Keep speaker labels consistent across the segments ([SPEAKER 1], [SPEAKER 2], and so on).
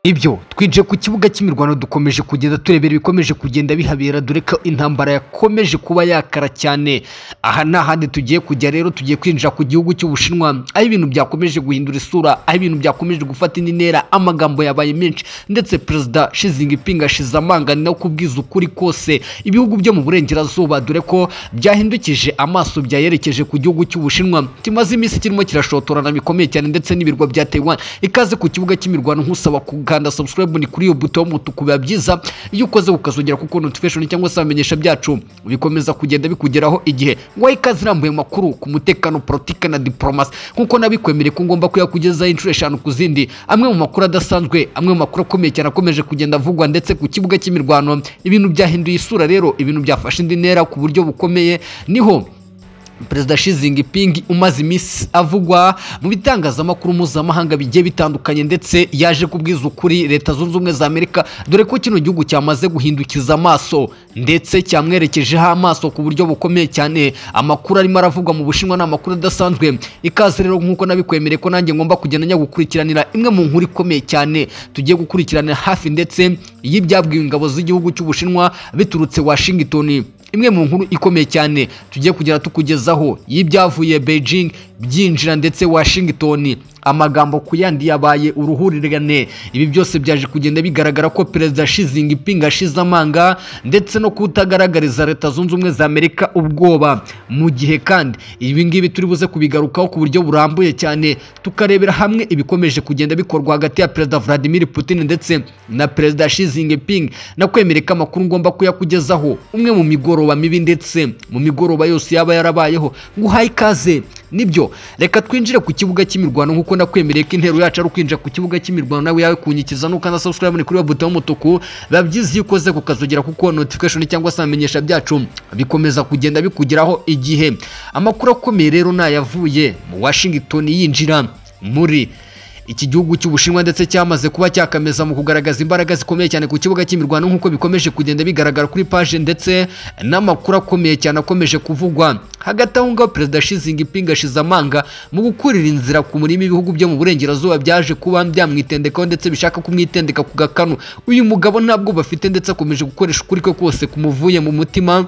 [SPEAKER 1] Ibyo twinjiye ku kibuga cy'imirwano dukomeje kugenda turebera ibikomeje kugenda bihabera dore ko intambara yakomeje kuba yakara cyane. Aha n'ahandi tugiye kujya rero, tugiye kwinjira ku gihugu cy'Ubushinwa aho ibintu byakomeje guhindura isura, aho ibintu byakomeje gufata indi ntera, amagambo yabaye menshi ndetse Perezida Xi Jinping ashize amanga no kubwiza ukuri kose ibihugu byo mu burengerazuba, dore ko byahindukije amaso byayerekeje ku gihugu cy'Ubushinwa kimaze iminsi kirimo kirashotorana bikomeye cyane ndetse n'ibirwa bya Taiwan. Ikaze ku kibuga cy'imirwano nkusaba kanda subscribe ni kuri iyo buto y'umutuku, biba byiza iyo ukoze ukazogera kuko notification cyangwa se amenyesha byacu bikomeza kugenda bikugeraho igihe wayi ikaze irambuye makuru ku mutekano, politike na diplomasi nkuko nabikwemereye ko ngomba kuyakugezaho inshuro 5 ku zindi. Amwe mu makuru adasanzwe, amwe mu makuru akomeye cyane akomeje kugenda avugwa ndetse ku kibuga cy'imirwano ibintu byahinduye isura rero, ibintu byafashe indi ntera ku buryo bukomeye. Niho Perezida Xi Jinping umaze iminsi avugwa mu bitangazamakuru mpuzamahanga bigiye bitandukanye ndetse yaje kubwiza ukuri Leta Zunze Ubumwe za Amerika, dore ko kino gihugu cyamaze guhindukiza amaso ndetse cyamwerekejeho amaso ku buryo bukomeye cyane. Amakuru arimo aravugwa mu Bushinwa ni amakuru adasanzwe. Ikaze rero nkuko nabikwemereye ko nanjye ngomba kugenda nyagukurikiranira imwe mu nkuru ikomeye cyane tugiye gukurikiranira hafi ndetse y'ibyabwiwe ingabo z'igihugu cy'Ubushinwa biturutse Washington. Imwe mu nkuru ikomeye cyane tugiye kugera tukugezaho y'ibyavuye Beijing byinjira ndetse Washington, amagambo ku yandi yabaye uruhurirane. Ibi byose byaje kugenda bigaragara ko Perezida Xi Jinping ashize amanga ndetse no kutagaragariza Leta Zunze Ubumwe za Amerika ubwoba, mu gihe kandi ibi ngibi turi buze kubigarukaho ku buryo burambuye cyane, tukarebera hamwe ibikomeje kugenda bikorwa hagati ya Perezida Vladimir Putin ndetse na Perezida Xi Jinping. Nakwemereka amakuru ngomba kuyakugezaho umwe mu migoroba mibi ndetse mu migoroba yose yaba yarabayeho. Nguhaye ikaze. Nibyo reka twinjire ku kibuga cy'imirwano nkuko nakwemereye ko intero yacu ari kwinjira ku kibuga cy'imirwano, nawe yawe kunyikiza nuko na subscribe ni kuri iyo buto y'umutuku, babyizi ukoze kukazogera kuko notification cyangwa se amenyesha byacu bikomeza kugenda bikugeraho igihe. Amakuru akomeye rero nayavuye mu Washington yinjira muri iki gihugu cy'Ubushinwa ndetse cyamaze kuba cyakameza mu kugaragaza imbaraga zikomeye cyane ku kibuga cy'imirwano nkuko bikomeje kugenda bigaragara kuri page ndetse n'amakuru akomeye cyane akomeje kuvugwa. Hagati aho ngaho Perezida Xi Jinping ashize amanga mu gukurira inzira ku murimo ibihugu byo mu burengerazuba byaje kuba byamwitendekaho ndetse bishaka kumwitendeka ku gakanu. Uyu mugabo ntabwo bafite ndetse akomeje gukoresha ukuri kwe kose kumuvuye mu mutima,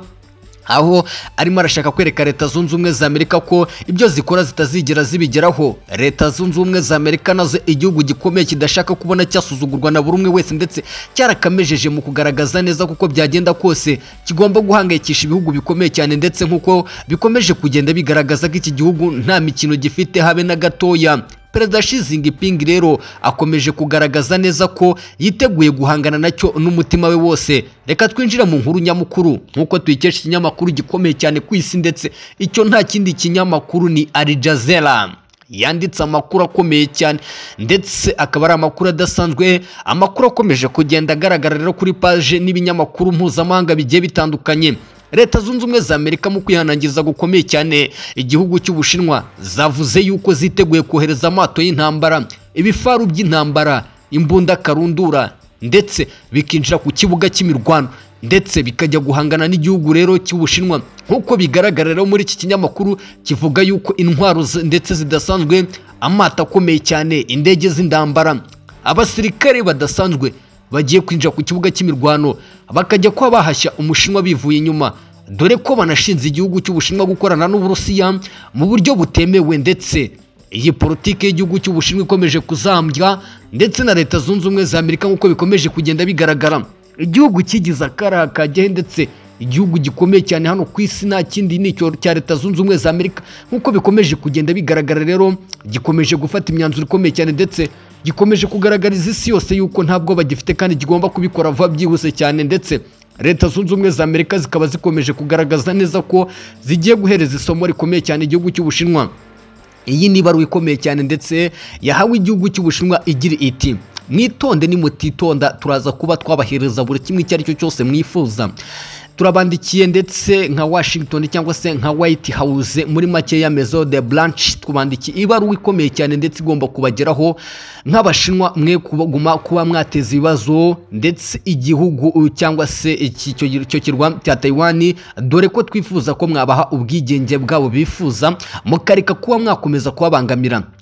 [SPEAKER 1] aho arimo arashaka kwereka Leta Zunze Ubumwe za Amerika ko ibyo zikora zitazigera zibigeraho. Leta Zunze Ubumwe za Amerika nazo igihugu gikomeye kidashaka kubona cyasuzugurwa na buri umwe wese ndetse cyarakamejeje mu kugaragaza neza kuko byagenda kose kigomba guhangayikisha ibihugu bikomeye cyane ndetse nkuko bikomeje kugenda bigaragaza ko iki gihugu nta mikino gifite habe na gatoya. Perezida Xi Jinping rero akomeje kugaragaza neza ko yiteguye guhangana nacyo n'umutima we wose. Reka twinjire mu nkuru nyamukuru nkuko tuyikesha ikinyamakuru gikomeye cyane ku isi ndetse icyo nta kindi kinyamakuru ni Al Jazeera. Yanditse amakuru akomeye cyane ndetse akaba ari amakuru adasanzwe, amakuru akomeje kugenda agaragara rero kuri page n'ibinyamakuru mpuzamahanga bigiye bitandukanye. Leta Zunze Ubumwe za Amerika mu kwihanangiza gukomeye cyane igihugu cy'Ubushinwa zavuze yuko ziteguye kohereza amato y'intambara, ibifaru by'intambara, imbunda karundura ndetse bikinjira ku kibuga cy'imirwano ndetse bikajya guhangana n'igihugu rero cy'Ubushinwa. Nkuko bigaragara rero muri iki kinyamakuru kivuga yuko intwaro ndetse zidasanzwe, amato akomeye cyane, indege z'indambara, abasirikare badasanzwe bagiye kwinjira ku kibuga cy'imirwano bakajya kuba bahashya Umushinwa bivuye inyuma, dore ko banashinze igihugu cy'Ubushinwa gukorana n'Uburusiya mu buryo butemewe ndetse iyi politike y'igihugu cy'Ubushinwa ikomeje kuzambya ndetse na Leta Zunze Ubumwe za Amerika nkuko bikomeje kugenda bigaragara. Igihugu kigize akara kajyahe ndetse igihugu gikomeye cyane hano ku isi nta kindi nicyo cya Leta Zunze Ubumwe za Amerika nkuko bikomeje kugenda bigaragara rero, gikomeje gufata imyanzuro ikomeye cyane ndetse gikomeje kugaragariza isi yose yuko ntabwo bagifite kandi kigomba kubikora vuba byihuse cyane ndetse Leta Zunze Ubumwe za Amerika zikaba zikomeje kugaragaza neza ko zigiye guhereza isomo rikomeye cyane igihugu cy'Ubushinwa. Iyi ni ibaruwa ikomeye cyane ndetse yahawe igihugu cy'Ubushinwa igira iti: mwitonde nimutitonda turaza kuba twabahereza buri kimwe icyo ari cyo cyose mwifuza. Turabandikiye ndetse nka Washington cyangwa se nka White House muri make ya Maison de Blanche, tubandikiye ibaruwa ikomeye cyane ndetse igomba kubageraho nk'Abashinwa mwe kuba mwateza ibibazo ndetse igihugu cyangwa se icyo kirwa cya Taiwan, dore ko twifuza ko mwabaha ubwigenge bwabo bifuza mukareka kuba mwakomeza kubabangamira.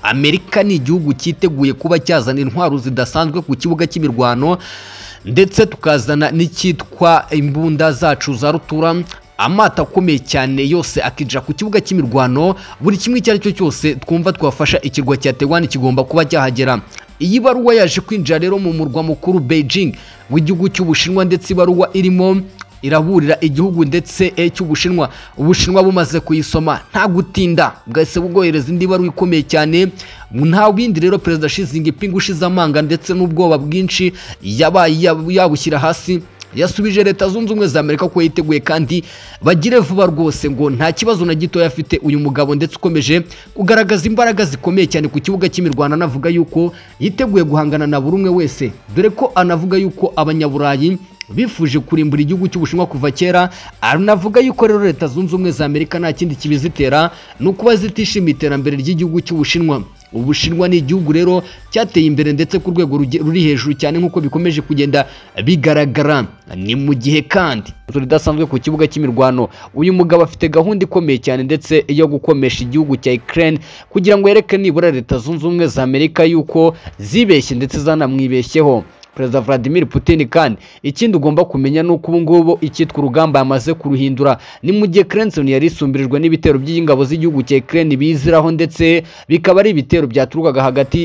[SPEAKER 1] Amerika ni igihugu cyiteguye kuba cyazana intwaro zidasanzwe ku kibuga cy'imirwano, ndetse tukazana n'icyitwa imbunda zacu za rutura, amato akomeye cyane yose akija ku kibuga cy'imirwano. Buri kimwe icyo ari cyo cyose twumva twafasha ikirwa cya Taiwan kigomba kuba cyahagera. Iyi baruwa yaje kwinjira rero mu murwa mukuru Beijing w'igihugu cy'Ubushinwa, ndetse ibaruwa irimo iraburira igihugu ndetse cy'Ubushinwa. Ubushinwa bumaze kuyisoma nta gutinda bwahise bwohereza indi baruwa ikomeye cyane. Nta bindi rero Perezida Xi Jinping ushize amanga ndetse n'ubwoba bwinshi yabaye yabushyira hasi, yasubije Leta Zunze Ubumwe za Amerika ko yiteguye kandi bagire vuba rwose, ngo nta kibazo na gito yafite uyu mugabo, ndetse ukomeje kugaragaza imbaraga zikomeye cyane ku kibuga cy'imirwano. Anavuga yuko yiteguye guhangana na buri umwe wese, dore ko anavuga yuko Abanyaburayi bifuje kurimbura igihugu cy'Ubushinwa kuva kera. Anavuga yuko rero Leta Zunze Ubumwe za Amerika nta kindi kibizitera ni ukuba zitishimiye iterambere ry'igihugu cy'Ubushinwa. Ubushinwa ni igihugu rero cyateye imbere ndetse ku rwego ruri hejuru cyane nk'uko bikomeje kugenda bigaragara. Ni mu gihe kandi ridasanzwe ku kibuga cy'imirwano, uyu mugabo afite gahunda ikomeye cyane ndetse yo gukomesha igihugu cya Ukraine kugira ngo yereke nibura Leta Zunze Ubumwe za Amerika yuko zibeshye ndetse zanamwibeshyeho. Perezida Vladimir Putin kandi ikindi ugomba kumenya nuko ubu ngubu icyitwa urugamba yamaze kuruhindura. Ni mu gihe Clinton yari isumbirijwe n'ibitero by'ingabo z'igihugu cya Ukraine biziraho, ndetse bikaba ari ibitero byaturukaga hagati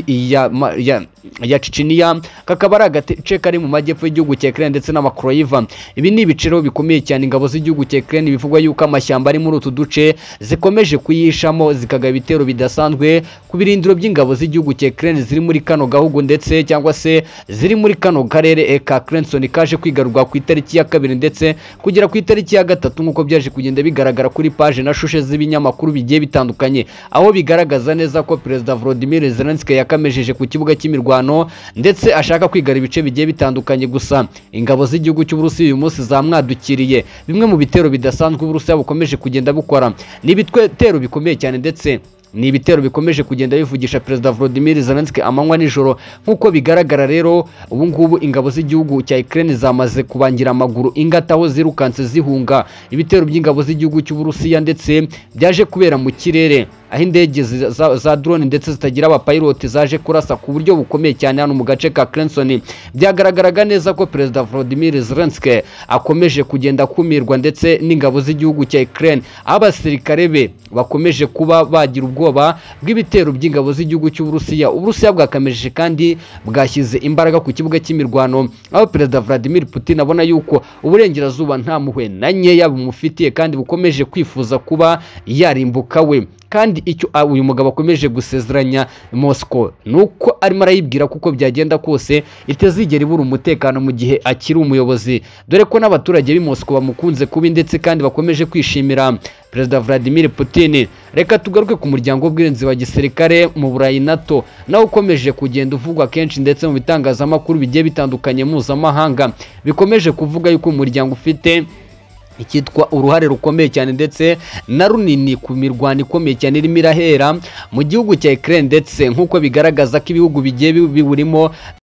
[SPEAKER 1] ya Chechnya, kakaba ari agace kari mu majyepfo y'igihugu cya Ukraine ndetse n'Amakroyiva. Ibi ni ibiciro bikomeye cyane ingabo z'igihugu cya Ukraine bivugwa yuko amashyamba ari muri utu duce zikomeje kuyishamo, zikaga ibitero bidasanzwe ku birindiro by'ingabo z'igihugu cya Ukraine ziri muri kano gahugu, ndetse cyangwa se ziri muri kano karere ka Clinton kaje kwigarurwa ku itariki ya 2 ndetse kugera ku itariki ya 3 nk'uko byaje kugenda bigaragara kuri page na shushe z'ibinyamakuru bigiye bitandukanye, aho bigaragaza neza ko Perezida Volodymyr Zelensky yakamejeje ku kibuga cy'imirwano ndetse ashaka kwigara ibice bigiye bitandukanye. Gusa ingabo z'igihugu cy'Uburusiya uyu munsi zamwadukiriye bimwe mu bitero bidasanzwe Uburusiya bukomeje kugenda bukora. Ni ibitero bikomeye cyane ndetse ni ibitero bikomeje kugenda bivugisha Perezida Volodymyr Zelensky amanywa nijoro. Nk'uko bigaragara rero ubu ngubu ingabo z'igihugu cya Ukraine zamaze kubangira amaguru ingata aho zirukanse zihunga ibitero by'ingabo z'igihugu cy'Uburusiya, ndetse byaje kubera mu kirere aho indege za drone ndetse zitagira abapiloti zaje kurasa ku buryo bukomeye cyane hano mu gace ka Clinton. Byagaragaraga neza ko Perezida Volodymyr Zelensky akomeje kugenda kumirwa ndetse n'ingabo z'igihugu cya Ukraine, abasirikare be bakomeje kuba bagira ubwoba bw'ibitero by'ingabo z'igihugu cy'Uburusiya. Uburusiya bwakamejeje kandi bwashyize imbaraga ku kibuga cy'imirwano, aho Perezida Vladimir Putin abona yuko uburengerazuba nta muhwe na nkeya bumufitiye kandi bukomeje kwifuza kuba yarimbuka we. Kandi icyo uyu mugabo akomeje gusezeranya Moscow nuko arimo arayibwira kuko byagenda kose itazigera ibura umutekano mu gihe akiri umuyobozi, dore ko n'abaturage b'i Moscow bamukunze kubi ndetse kandi bakomeje kwishimira Perezida Vladimir Putin. Reka tugaruke ku muryango w'ubwirinzi wa gisirikare mu Burayi NATO, nawe ukomeje kugenda uvugwa kenshi ndetse mu bitangazamakuru bigiye bitandukanye mpuzamahanga bikomeje kuvuga yuko umuryango ufite ikitwa uruhare rukomeye cyane ndetse na runini ku mirwano ikomeye cyane irimo irahera mu gihugu cya Ukraine, ndetse nk'uko bigaragaza ko ibihugu bigiye biburimo